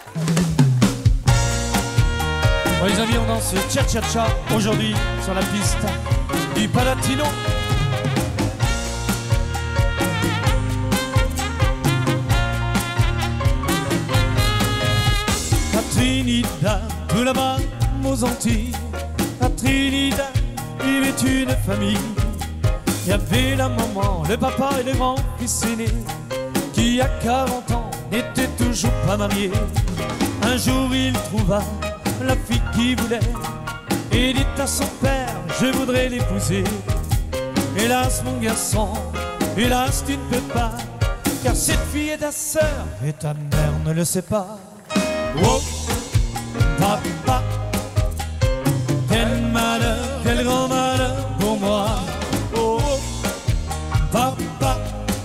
Bon, les amis, on danse cha-cha-cha aujourd'hui sur la piste du Palatino. À Trinidad, tout là-bas, aux Antilles, à Trinidad, vivait une famille. Il y avait la maman, le papa et le grand-fils aîné, qui à 40 ans n'était toujours pas marié. Un jour il trouva la fille qu'il voulait et dit à son père, je voudrais l'épouser. Hélas mon garçon, hélas tu ne peux pas, car cette fille est ta sœur et ta mère ne le sait pas. Oh, papa, quel malheur, quel grand malheur pour moi. Oh, papa,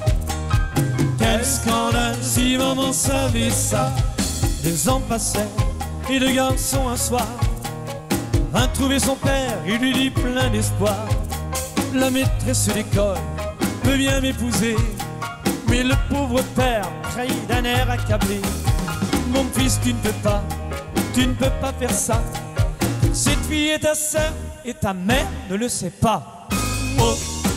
quel scandale si maman savait ça. Les ans passèrent et le garçon un soir vint trouver son père, il lui dit plein d'espoir, la maîtresse de l'école veut bien m'épouser. Mais le pauvre père trahit d'un air accablé, mon fils tu ne peux pas faire ça. Cette fille est ta sœur et ta mère ne le sait pas. Oh,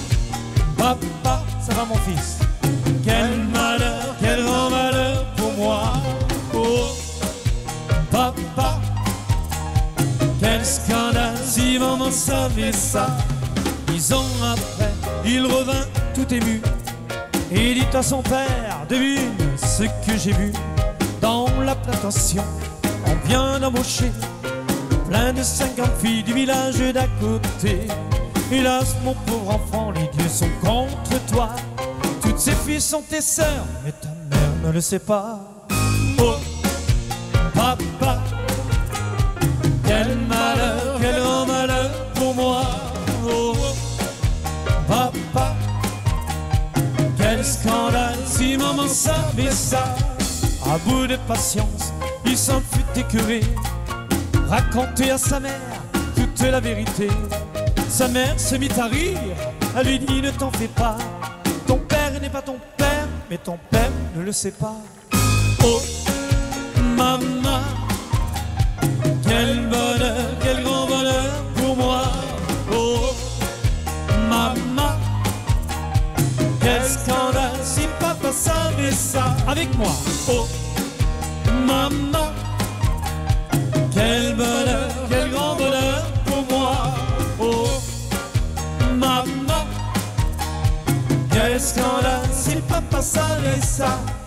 papa, ça va mon fils, quel malheur, quel grand malheur pour moi. Oh, papa, quel scandale si maman savait ça. 10 ans après, il revint tout ému et dit à son père, devine ce que j'ai vu. Dans la plantation, on vient d'embaucher plein de 50 filles du village d'à côté. Hélas mon pauvre enfant, les dieux sont contre toi. Toutes ces filles sont tes sœurs, mais ta mère ne le sait pas. Oh, papa, quel malheur, quel grand malheur pour moi. Oh, papa, quel scandale si maman savait ça. À bout de patience, il s'en fut écœuré, raconter à sa mère toute la vérité. Sa mère se mit à rire, elle lui dit ne t'en fais pas, ton père n'est pas ton père, mais ton père ne le sait pas. Oh, maman, quel bonheur, quel grand bonheur pour moi. Oh, maman, quel scandale si papa savait ça. Avec moi. Oh, maman, quel bonheur, quel grand bonheur pour moi. Oh, maman, quel scandale si papa savait ça.